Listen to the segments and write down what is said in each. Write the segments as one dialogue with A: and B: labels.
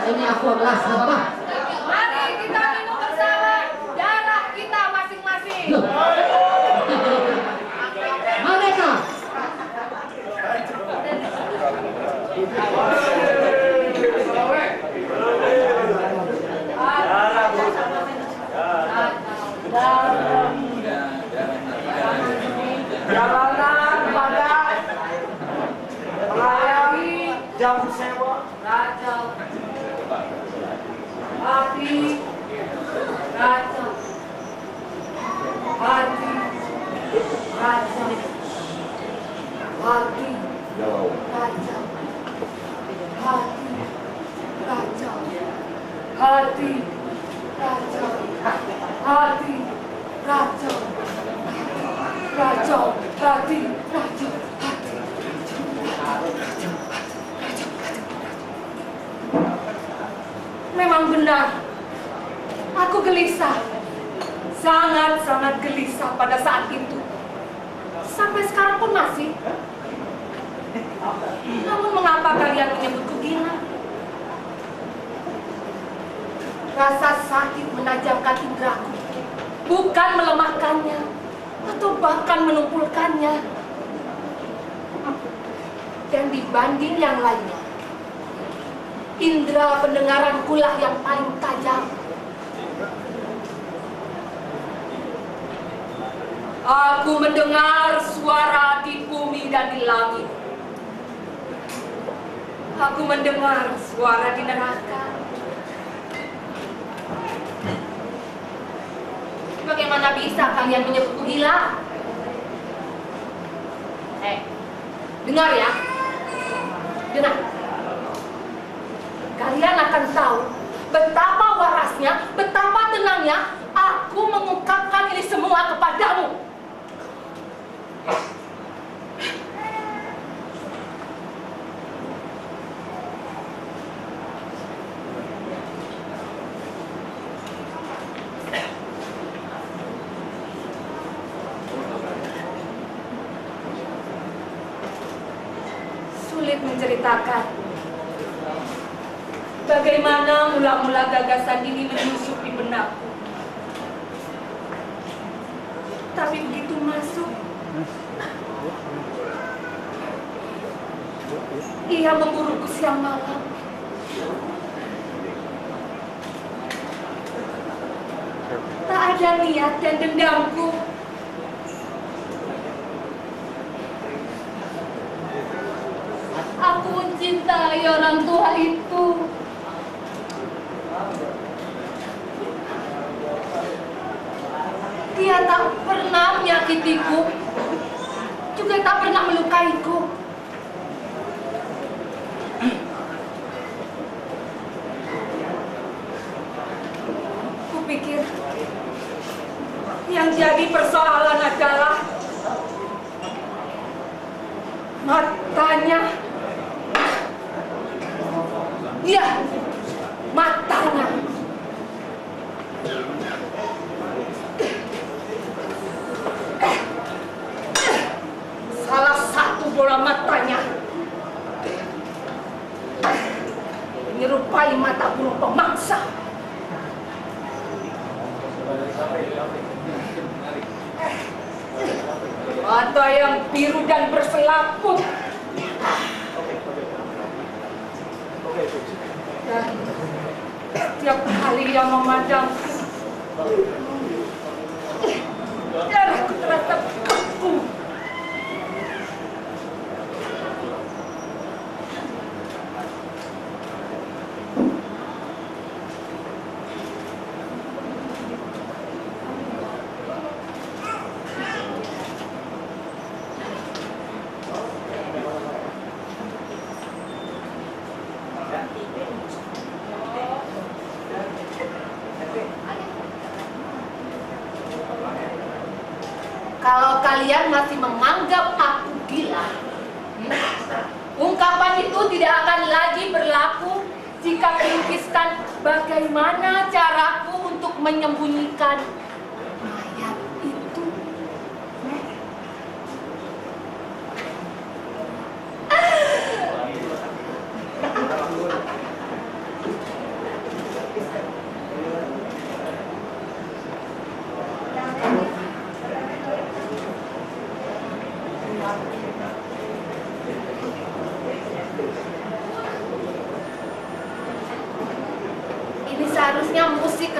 A: Ini aku gelas, nggak apa-apa.
B: Mari kita minum bersama darah kita masing-masing.
A: Mereka.
C: Jalanan pada melayani jam sewa
B: Raja, hati, raja, hati, raja, hati, raja, hati, raja, hati, raja, hati, raja, raja, hati, raja. Memang benar, aku gelisah, sangat-sangat gelisah pada saat itu. Sampai sekarang pun masih. Namun mengapa kalian menyebutku gila? Rasa sakit menajamkan indraku, bukan melemahkannya, atau bahkan menumpulkannya. Dan dibanding yang lainnya, indera pendengaranku lah yang paling tajam. Aku mendengar suara di bumi dan di langit. Aku mendengar suara di neraka. Bagaimana bisa kalian menyebutku gila? Dengar ya. Dengar. Kalian akan tahu betapa warasnya, betapa tenangnya aku mengungkapkan ini semua kepadamu. Sulit menceritakan bagaimana mula-mula gagasan ini menyusup di benakku. Tapi begitu masuk, ia memburuku siang malam. Tak ada niat dan dendamku. Aku mencintai orang tua itu. Dia tak pernah menyakitiku, juga tak pernah melukaiku. Kupikir yang jadi persoalan adalah matanya. Iya, matanya. Salah satu bola matanya menyerupai mata burung pemangsa. Mata yang biru dan berselaput. Dan setiap kali ia memandangku, darahku terasa beku. Kalau kalian masih menganggap aku gila, ungkapan itu tidak akan lagi berlaku jika melukiskan bagaimana caraku untuk menyembunyikan mayat itu.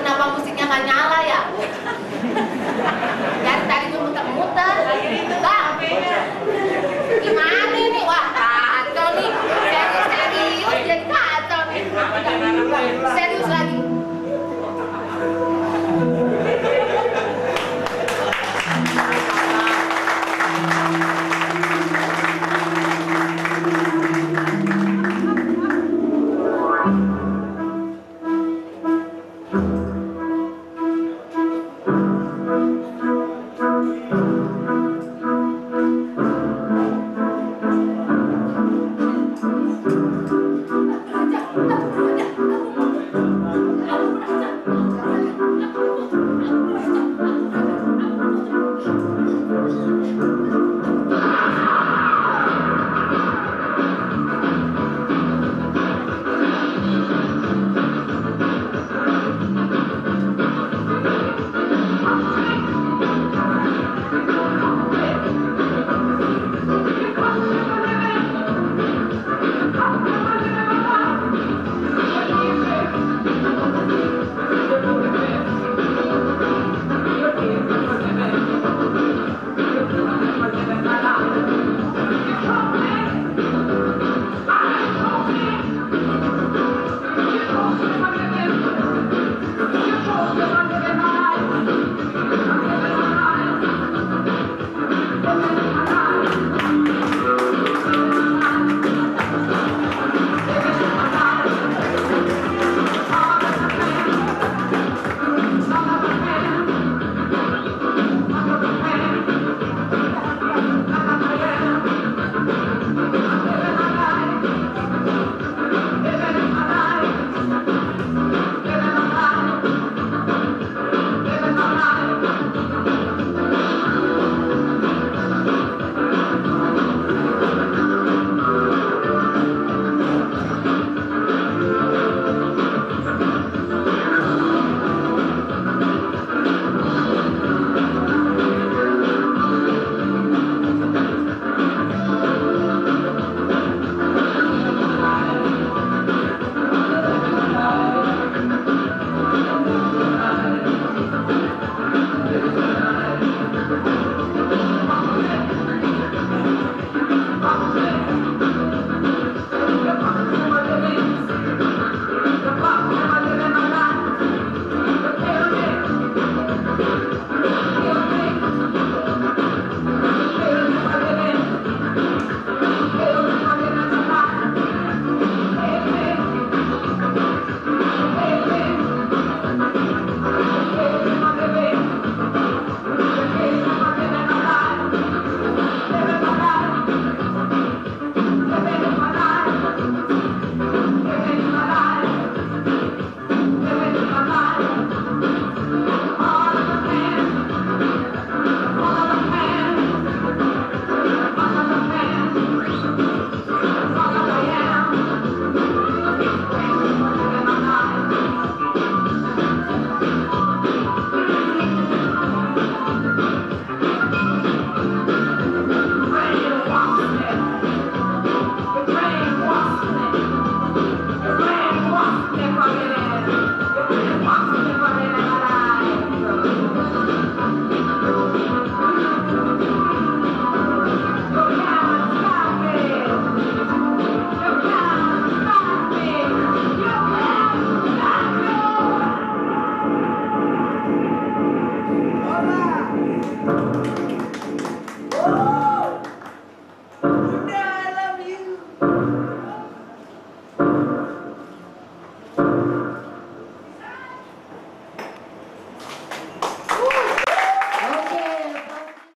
B: kenapa musiknya nggak nyala ya?